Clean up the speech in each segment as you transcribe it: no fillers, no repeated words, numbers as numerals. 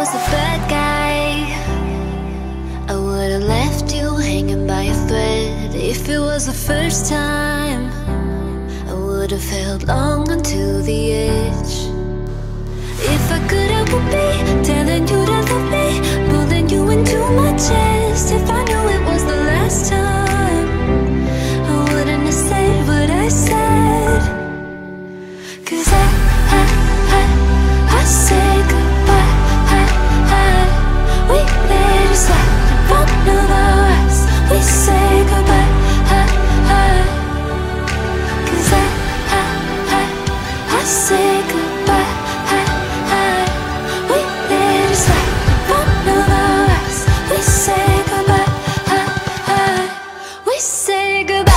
was a bad guy, I would've left you hanging by a thread. If it was the first time, I would've held long onto the edge. If I could, I would be telling you to love me, pulling you into my chest. If I knew it was the last time, I wouldn't have said what I said. 'Cause I said goodbye. We let it slide in front of our eyes. We say goodbye. 'Cause I said goodbye. We let it slide in front of our eyes. We say goodbye. We say goodbye.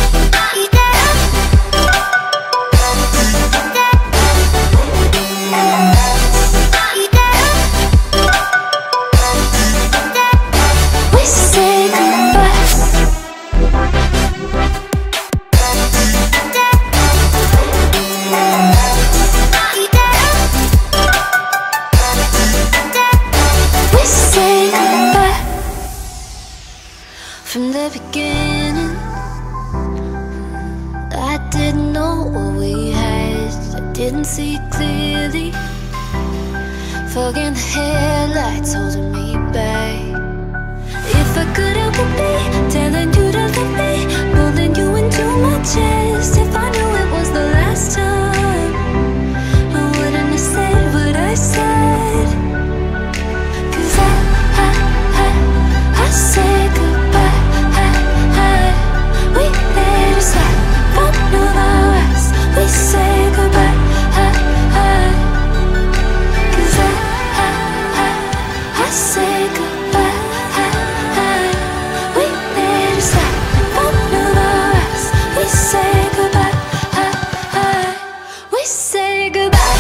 From the beginning, I didn't know what we had. I didn't see clearly. Fog in the headlights holding me back. If I could, I would be telling you to love me, pulling you into my chest. If I knew it was the last time, I wouldn't have said what I said. 'Cause I said goodbye. We let it slide in front of our eyes. We say goodbye. 'Cause I say goodbye. We let it slide in front of our eyes. We say goodbye. We say goodbye.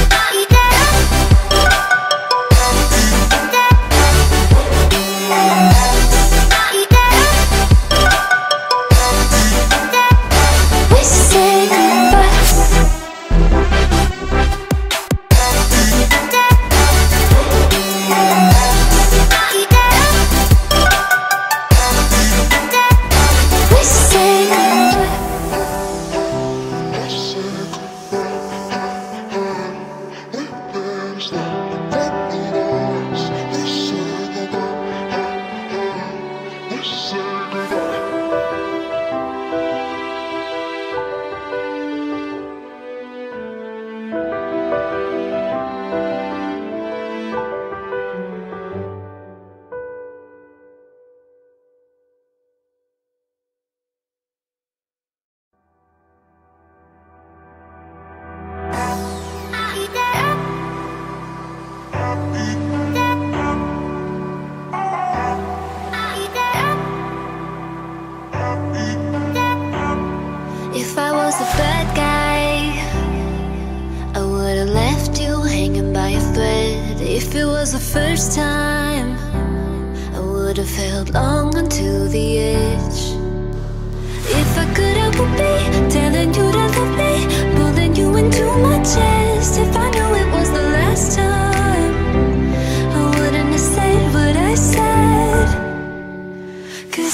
If I was a bad guy, I would've left you hanging by a thread. If it was the first time, I would've held long onto the edge. If I could, I would be telling you to love me, pulling you into my chest. If I knew it was the last time, I wouldn't have said what I said. 'Cause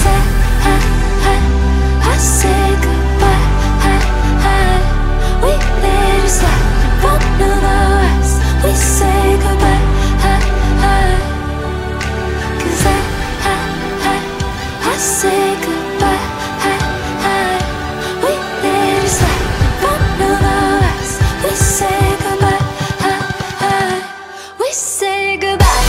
I said goodbye. We let it slide in front of our eyes. We say goodbye. 'Cause I say goodbye. We let it slide in front of our eyes. We say goodbye. We say goodbye.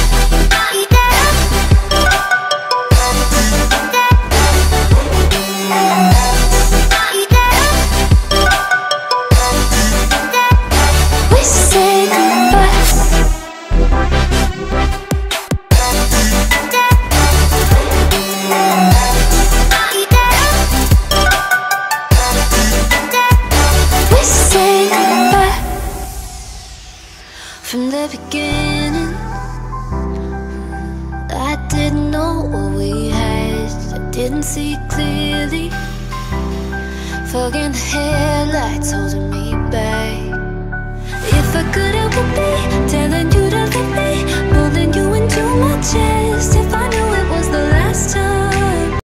From the beginning, I didn't know what we had. I didn't see clearly. Fog in the headlights